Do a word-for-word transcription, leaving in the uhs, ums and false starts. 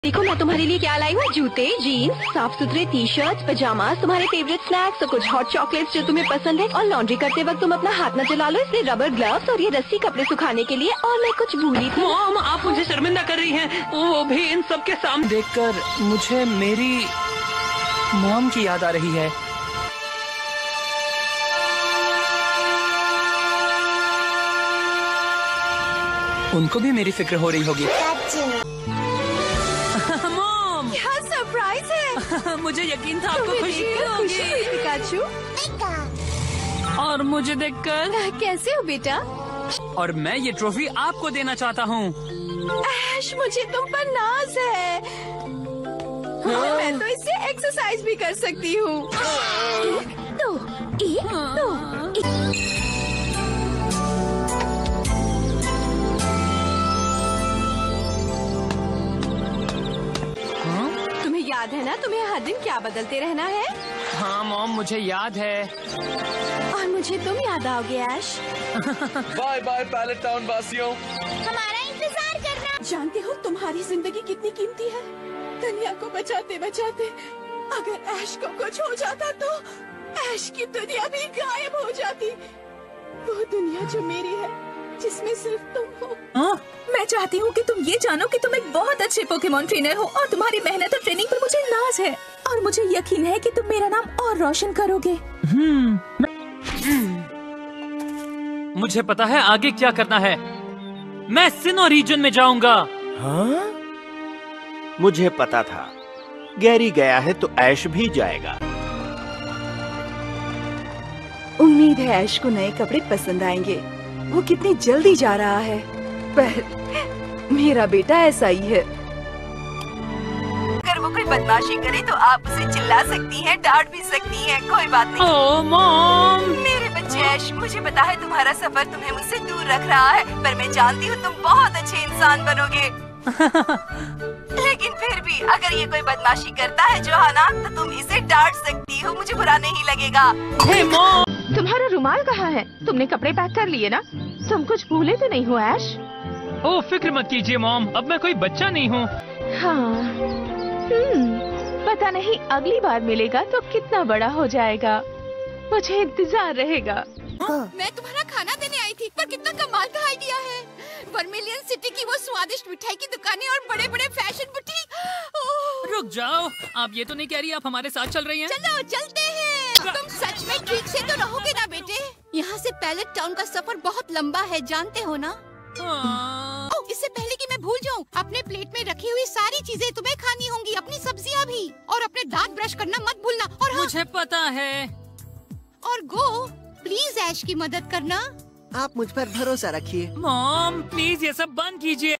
देखो मैं तुम्हारे लिए क्या लाई हूँ, जूते, जीन्स, साफ सुथरे टी शर्ट, पजामा, तुम्हारे फेवरेट स्नैक्स और कुछ हॉट चॉकलेट्स जो तुम्हें पसंद है। और लॉन्ड्री करते वक्त तुम अपना हाथ न जला लो, इसलिए रबर ग्लव्स और ये रस्सी कपड़े सुखाने के लिए। और मैं कुछ भूली थी। मॉम, आप मुझे शर्मिंदा कर रही हैं, वो भी इन सब के सामने। देखकर मुझे मेरी मॉम की याद आ रही है। उनको भी मेरी फिक्र हो रही होगी। मॉम, क्या सरप्राइज है। मुझे यकीन था आपको खुशी खुशी हुई पिकाचू। और मुझे देखकर कैसे हो बेटा? और मैं ये ट्रॉफी आपको देना चाहता हूँ। ऐश, मुझे तुम पर नाज है। हाँ। मैं तो इससे एक्सरसाइज भी कर सकती हूँ। दो, एक, दो, एक। तुम्हें याद है ना, तुम्हें हर दिन क्या बदलते रहना है? हाँ मॉम, मुझे याद है। और मुझे तुम याद आओगे Ash. Bye bye Pallet Town वासियों। हमारा इंतजार करना। जानते हो तुम्हारी जिंदगी कितनी कीमती है? दुनिया को बचाते बचाते अगर ऐश को कुछ हो जाता तो ऐश की दुनिया भी गायब हो जाती। वो दुनिया जो मेरी है, जिसमें सिर्फ तुम हो। हाँ? मैं चाहती हूँ कि तुम ये जानो कि तुम एक बहुत अच्छे पोकेमॉन ट्रेनर हो और तुम्हारी मेहनत और ट्रेनिंग पर मुझे नाज है। और मुझे यकीन है कि तुम मेरा नाम और रोशन करोगे। हम्म, मुझे पता है आगे क्या करना है। मैं सिनो रीजन में जाऊंगा। हाँ? मुझे पता था, गैरी गया है तो ऐश भी जाएगा। उम्मीद है ऐश को नए कपड़े पसंद आएंगे। वो कितनी जल्दी जा रहा है, पर मेरा बेटा ऐसा ही है। अगर वो कोई बदमाशी करे तो आप उसे चिल्ला सकती हैं, डांट भी सकती हैं, कोई बात नहीं। ओह मॉम, मेरे बच्चे ऐश, मुझे पता है तुम्हारा सफर तुम्हें मुझसे दूर रख रहा है, पर मैं जानती हूँ तुम बहुत अच्छे इंसान बनोगे। लेकिन फिर भी अगर ये कोई बदमाशी करता है जोहाना, तो तुम इसे डांट सकती हो, मुझे बुरा नहीं लगेगा। हे मॉम, तुम्हारा रुमाल कहाँ है? तुमने कपड़े पैक कर लिए ना? तुम कुछ भूले तो नहीं हो ऐश? ओह फिक्र मत कीजिए मॉम, अब मैं कोई बच्चा नहीं हूँ। हाँ, हम्म, पता नहीं अगली बार मिलेगा तो कितना बड़ा हो जाएगा। मुझे इंतजार रहेगा। मैं तुम्हारा खाना देने आई थी, पर कितना कमाल का आइडिया है। वर्मिलियन सिटी की वो स्वादिष्ट मिठाई की दुकानें और बड़े बड़े फैशन बुटीक। रुक जाओ, आप ये तो नहीं कह रही आप हमारे साथ चल रही हैं? चलो चलते हैं। तुम सच में ठीक से तो रहोगे ना बेटे? यहाँ से पैलेट टाउन का सफर बहुत लंबा है, जानते हो ना? हाँ। ओ, इससे पहले कि मैं भूल जाऊँ, अपने प्लेट में रखी हुई सारी चीजें तुम्हें खानी होंगी, अपनी सब्जियाँ भी, और अपने दांत ब्रश करना मत भूलना। और हाँ, मुझे पता है। और गो, प्लीज ऐश की मदद करना। आप मुझ पर भरोसा रखिए। मॉम प्लीज ये सब बंद कीजिए।